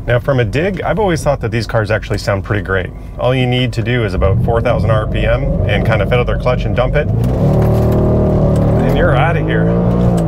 Now from a dig, I've always thought that these cars actually sound pretty great. All you need to do is about 4,000 RPM and kind of fiddle their clutch and dump it, and you're out of here.